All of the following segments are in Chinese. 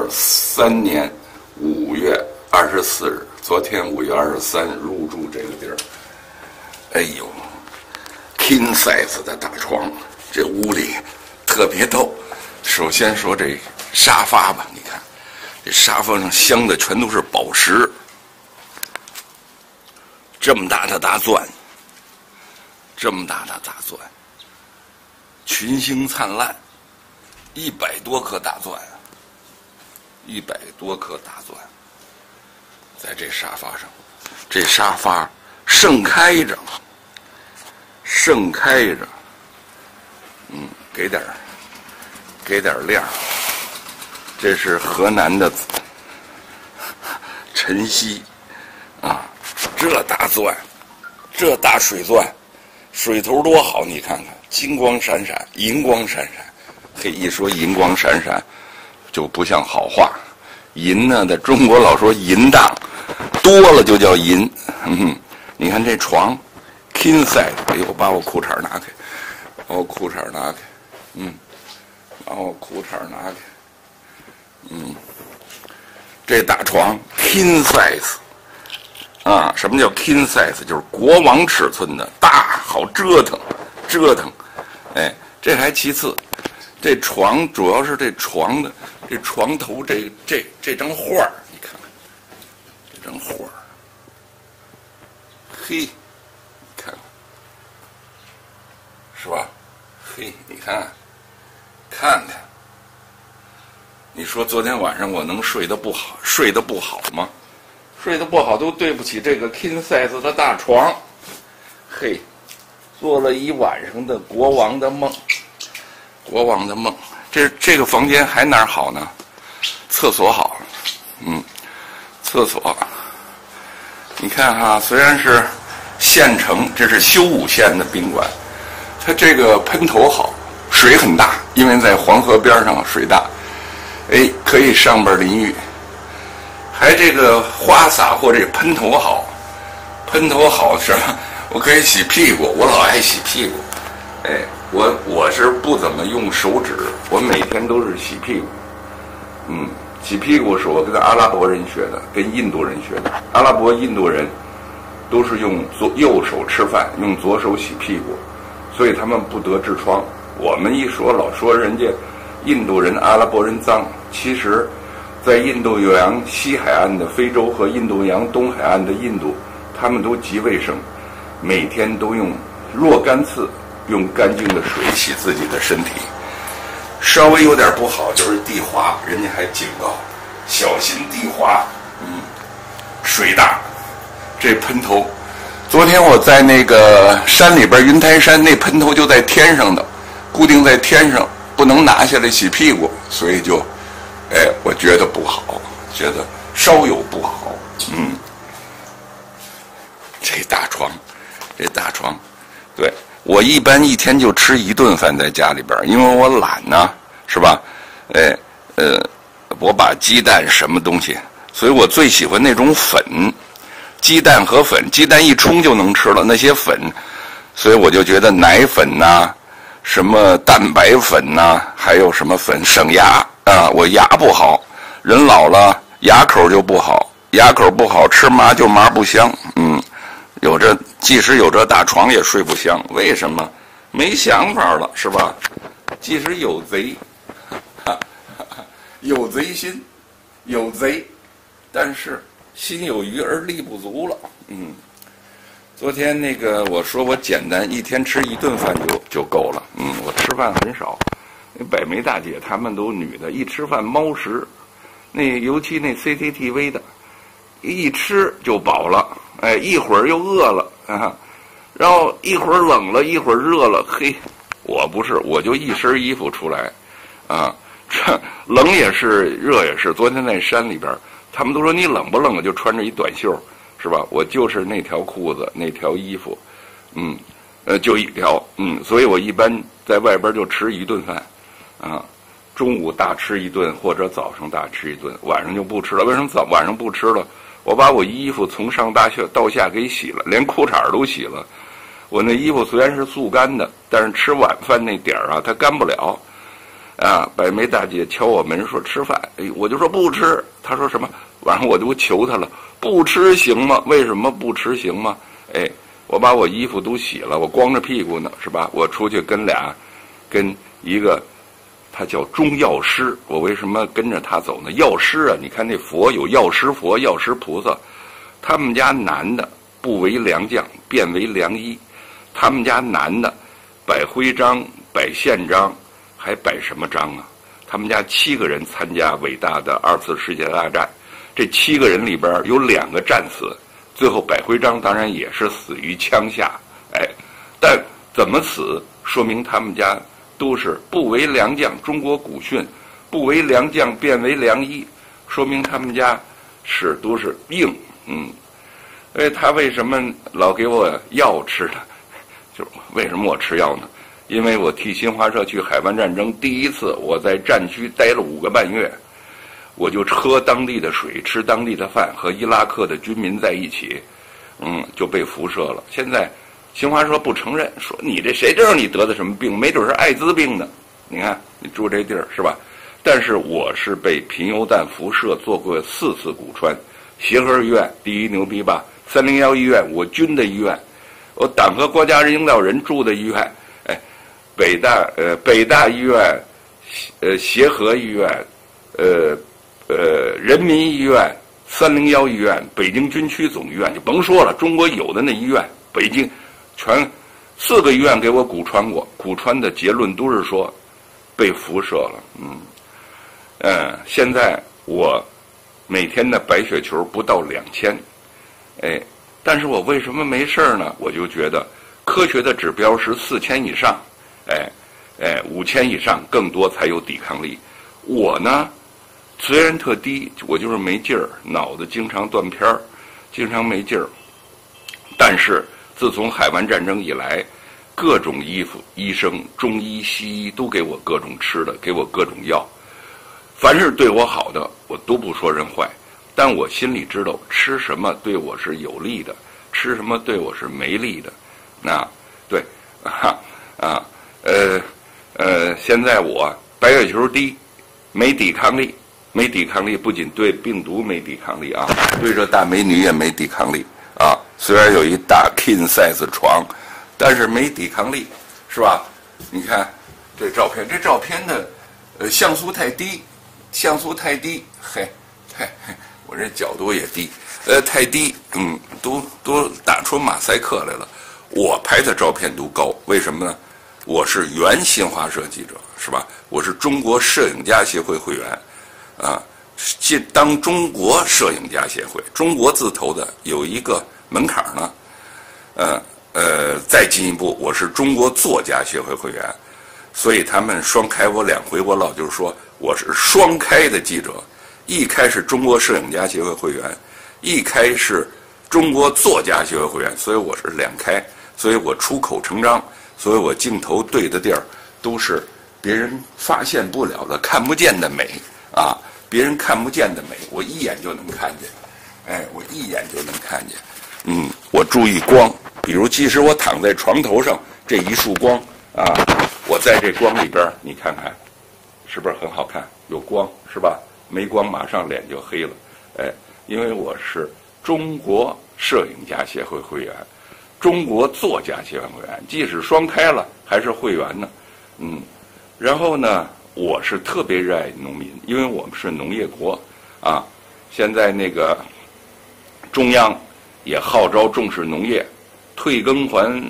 2023年5月24日，昨天5月23日入住这个地儿。哎呦 ，king size 的大床，这屋里特别逗。首先说这沙发吧，你看这沙发上镶的全都是宝石，这么大的大钻，这么大的大钻，群星灿烂，100多颗大钻，100多颗大钻，在这沙发上，这沙发盛开着，盛开着，给点亮。这是河南的晨曦啊，这大钻，这大水钻，水头多好，你看看，金光闪闪，银光闪闪。嘿，一说银光闪闪，就不像好话。银呢，在中国老说淫荡，多了就叫淫。你看这床 ，king size， 哎呦，把我裤衩拿开，把我裤衩拿开，把我裤衩拿开，这大床 king size， 啊，什么叫 king size？ 就是国王尺寸的大，好折腾，折腾。哎，这还其次，这床主要是这床的这床头这张画儿，你看看这张画儿，嘿，你看看是吧？嘿，你看看，你说昨天晚上我能睡得不好吗？睡得不好都对不起这个 king size 的大床。嘿，做了一晚上的国王的梦，国王的梦。这个房间还哪儿好呢？厕所好，厕所。你看哈，虽然是县城，这是修武县的宾馆，它这个喷头好，水很大，因为在黄河边上水大，哎，可以上边淋浴。还这个花洒或者喷头好，喷头好是吧？我可以洗屁股，我老爱洗屁股。哎，我是不怎么用手指，我每天都是洗屁股。洗屁股是我跟阿拉伯人学的，跟印度人学的。阿拉伯、印度人都是用右手吃饭，用左手洗屁股，所以他们不得痔疮。我们一说老说人家印度人、阿拉伯人脏，其实在印度洋西海岸的非洲和印度洋东海岸的印度，他们都极卫生，每天都用若干次用干净的水洗自己的身体。稍微有点不好就是地滑，人家还警告小心地滑。水大，这喷头，昨天我在那个山里边，云台山那喷头就在天上的，固定在天上，不能拿下来洗屁股，所以就我觉得不好，觉得稍有不好。这大床，对，我一般一天就吃1顿饭在家里边，因为我懒呢，是吧？我把鸡蛋什么东西，所以我最喜欢那种粉，鸡蛋和粉，鸡蛋一冲就能吃了，那些粉，所以我就觉得奶粉呐，什么蛋白粉呐，还有什么粉省牙啊，我牙不好，人老了牙口就不好，牙口不好吃麻就麻不香。即使有这大床也睡不香，为什么？没想法了，是吧？即使有贼，有贼心，有贼，但是心有余而力不足了。昨天那个我说我简单，一天吃1顿饭就够了。我吃饭很少。那百梅大姐她们都女的，一吃饭猫食，尤其那 CCTV 的，一吃就饱了，一会儿又饿了啊，然后一会儿冷了，一会儿热了，嘿，我不是，我就一身衣服出来，啊，这冷也是，热也是。昨天在山里边，他们都说你冷不冷啊？就穿着一短袖，是吧？我就是那条裤子，那条衣服，就一条，所以我一般在外边就吃1顿饭，啊，中午大吃1顿，或者早上大吃1顿，晚上就不吃了。为什么晚上不吃了？我把我衣服从上到下给洗了，连裤衩都洗了。我那衣服虽然是速干的，但是吃晚饭那点儿啊，它干不了。 啊，白梅大姐敲我门说吃饭，哎，我就说不吃。她说什么？晚上我就求她了，不吃行吗？为什么不吃行吗？哎，我把我衣服都洗了，我光着屁股呢，是吧？我出去跟一个，他叫中药师。我为什么跟着他走呢？药师啊，你看那佛有药师佛、药师菩萨，他们家男的不为良将，便为良医。他们家男的摆徽章、摆宪章，还摆什么章啊？他们家7个人参加伟大的2次世界大战，这7个人里边有2个战死，最后摆徽章当然也是死于枪下。哎，但怎么死，说明他们家都是不为良将。中国古训，不为良将便为良医，说明他们家都是硬。他为什么老给我药吃呢？就为什么我吃药呢？因为我替新华社去海湾战争第一次，我在战区待了5个半月，我就喝当地的水，吃当地的饭，和伊拉克的军民在一起，就被辐射了。现在新华社不承认，说你这谁知道你得的什么病？没准是艾滋病呢。你看你住这地儿是吧？但是我是被贫铀弹辐射做过4次骨穿，协和医院第一牛逼吧，301医院我军的医院，我党和国家领导人住的医院，哎，北大医院，协和医院，人民医院，301医院，北京军区总医院就甭说了，中国有的那医院，北京全4个医院给我骨穿过，骨穿的结论都是说被辐射了。现在我每天的白血球不到2000，但是我为什么没事呢？我就觉得科学的指标是4000以上，5000以上更多才有抵抗力。我呢，虽然特低，我就是没劲儿，脑子经常断片儿，经常没劲儿。但是自从海湾战争以来，各种医生、中医、西医都给我各种吃的，给我各种药。凡是对我好的，我都不说人坏，但我心里知道吃什么对我是有利的，吃什么对我是没利的。现在我白血球低，没抵抗力，不仅对病毒没抵抗力啊，对这大美女也没抵抗力啊。虽然有一大 king size 床，但是没抵抗力，是吧？你看这照片的像素太低，我这角度也低，太低，都打出马赛克来了。我拍的照片都高，为什么呢？我是原新华社记者，是吧？我是中国摄影家协会会员，当中国摄影家协会，中国字头的有一个门槛呢。再进一步，我是中国作家协会会员，所以他们双开我2回，我老就是说我是双开的记者，一开是中国摄影家协会会员，一开是中国作家协会会员，所以我是2开，所以我出口成章，所以我镜头对的地儿都是别人发现不了的、看不见的美啊，别人看不见的美，我一眼就能看见，我注意光，比如即使我躺在床头上，这一束光啊，我在这光里边，你看看，是不是很好看？有光是吧？没光马上脸就黑了，因为我是中国摄影家协会会员，中国作家协会会员，即使双开了还是会员呢。然后呢，我是特别热爱农民，因为我们是农业国啊。现在那个中央也号召重视农业，退林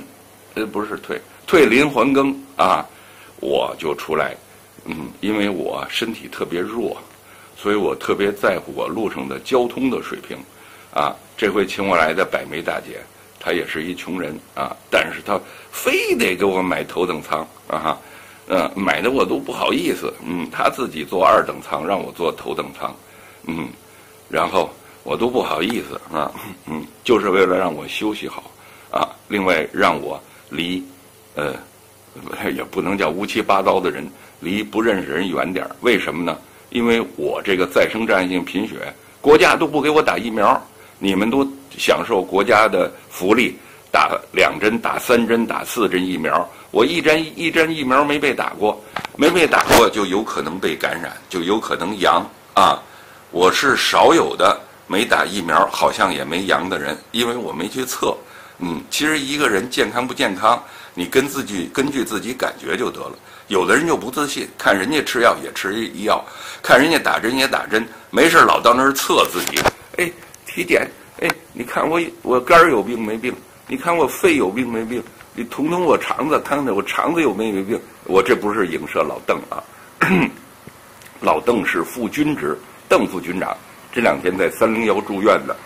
还耕啊，我就出来，因为我身体特别弱，所以我特别在乎我路上的交通的水平啊。这回请我来的百梅大姐，她也是一穷人啊，但是她非得给我买头等舱啊，买的我都不好意思，她自己坐2等舱，让我坐头等舱，然后我都不好意思啊，就是为了让我休息好啊，另外让我离也不能叫乌七八糟的人，离不认识人远点。为什么呢？因为我这个再生战性贫血，国家都不给我打疫苗，你们都享受国家的福利， 打2针、打3针、打4针疫苗，我一针疫苗没被打过，就有可能被感染，就有可能阳啊。我是少有的没打疫苗，好像也没阳的人，因为我没去测。其实一个人健康不健康，你根据自己感觉就得了。有的人就不自信，看人家吃药也吃药，看人家打针也打针，没事老到那儿测自己。哎，体检，哎，你看我肝儿有病没病？你看我肺有病没病？你捅我肠子，看看我肠子有没病？我这不是影射老邓啊，老邓是副军职，邓副军长，这2天在301住院的。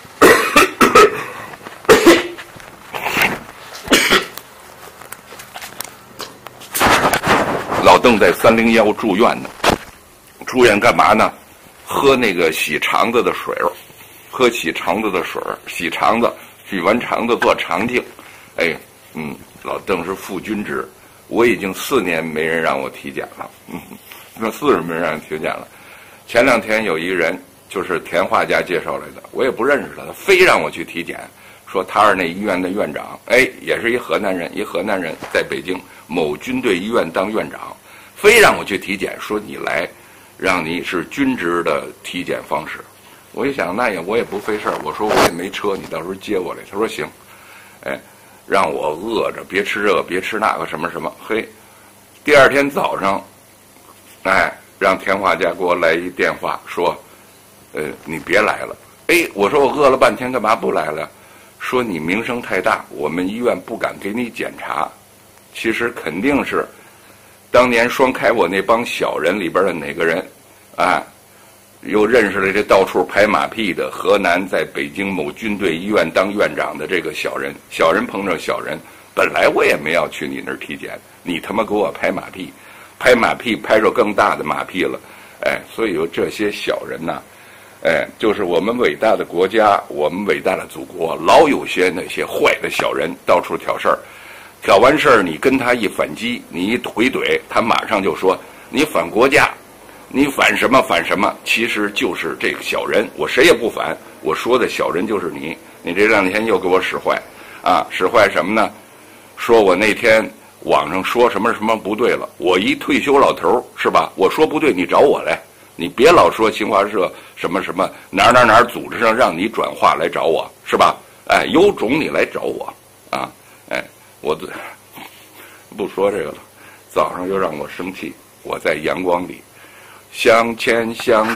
老邓在301住院呢，住院干嘛呢？喝那个洗肠子的水，洗肠子，洗完肠子做肠镜。哎，老邓是副军职，我已经4年没人让我体检了，那4年没人让体检了。前2天有一个人，就是田画家介绍来的，我也不认识他，他非让我去体检，说他是那医院的院长，哎，也是一河南人，在北京某军队医院当院长，非让我去体检，说你来，让你是军职的体检方式。我一想，我也不费事儿，我说我也没车，你到时候接我来。他说行，哎，让我饿着，别吃这个，别吃那个，什么什么。嘿，第2天早上，哎，让田画家给我来一电话，说，你别来了。哎，我说我饿了半天，干嘛不来了？说你名声太大，我们医院不敢给你检查。其实肯定是当年双开我那帮小人里边的哪个人，啊，又认识了这到处拍马屁的河南在北京某军队医院当院长的这个小人碰着小人，本来我也没要去你那儿体检，你他妈给我拍马屁拍着更大的马屁了，哎，所以有这些小人呐，哎，就是我们伟大的国家，我们伟大的祖国，老有些那些坏的小人到处挑事儿，挑完事儿你跟他一反击，你一回怼，他马上就说你反国家，你反什么，其实就是这个小人，我谁也不反，我说的小人就是你。你这2天又给我使坏啊，使坏什么呢？说我那天网上说什么不对了，我一退休老头是吧，我说不对你找我来，你别老说新华社什么哪组织上让你转化来找我是吧？哎，有种你来找我啊！哎，我不说这个了，早上又让我生气，我在阳光里向前，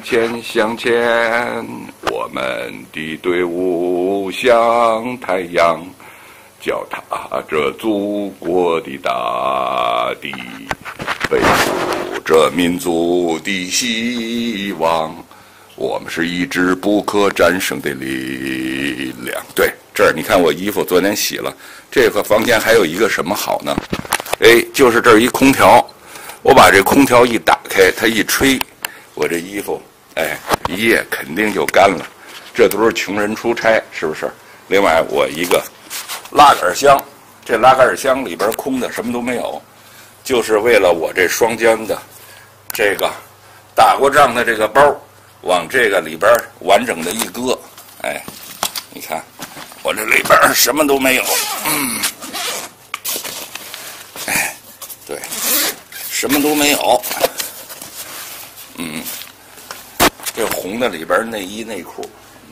我们的队伍像太阳，脚踏着祖国的大地，背负着民族的希望，我们是一支不可战胜的力量。对，这儿你看我衣服昨天洗了，这个房间还有一个什么好呢？哎，就是这儿一空调，我把这空调一打开，它一吹，我这衣服哎一夜肯定就干了。这都是穷人出差，是不是？另外我一个拉杆箱，这拉杆箱里边空的，什么都没有，就是为了我这双肩的这个打过仗的这个包，往这个里边完整的一搁，哎，你看我这里边什么都没有，哎，对，什么都没有，这红的里边内衣内裤，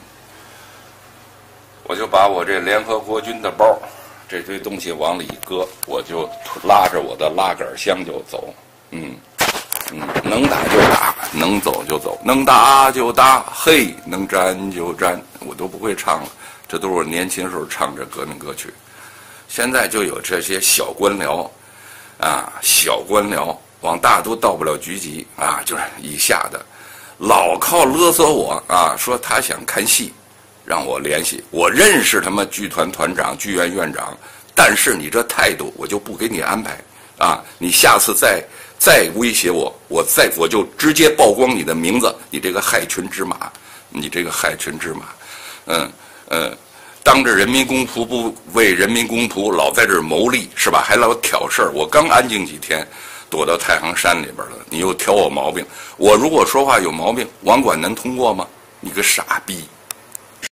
我就把我这联合国军的包这堆东西往里一搁，我就拉着我的拉杆箱就走，能打就打，能走就走，能打就打，嘿，能站就站，我都不会唱了，这都是我年轻时候唱这革命歌曲。现在就有这些小官僚啊，小官僚往大都到不了局级啊，就是以下的老靠勒索我啊，说他想看戏，让我联系，我认识他们剧团团长、剧院院长，但是你这态度我就不给你安排啊！你下次再威胁我，我就直接曝光你的名字，你这个害群之马，你这个害群之马，当着人民公仆不为人民公仆，老在这儿谋利是吧？还老挑事儿。我刚安静几天，躲到太行山里边了，你又挑我毛病。我如果说话有毛病，网管能通过吗？你个傻逼！